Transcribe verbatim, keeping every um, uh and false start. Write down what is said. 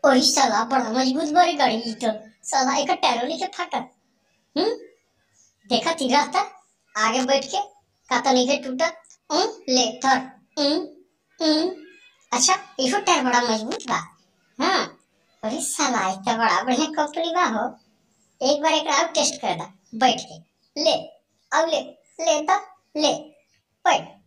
और इस साला बड़ा मजबूत बारी गाड़ी ली तो साला एक टायरो लेके फाटा। हम्म देखा तीर रास्ता आगे बैठ के काता नहीं के टूटा। हम्म ले थर। हम्म हम्म अच्छा इहो टायर बड़ा मजबूत बा। हाँ और इस साला इतना बड़ा बढ़िया कंपनी बा हो। एक बार एक और टेस्ट कर दा बैठ के। ले अब ले ले ता ले बैठ।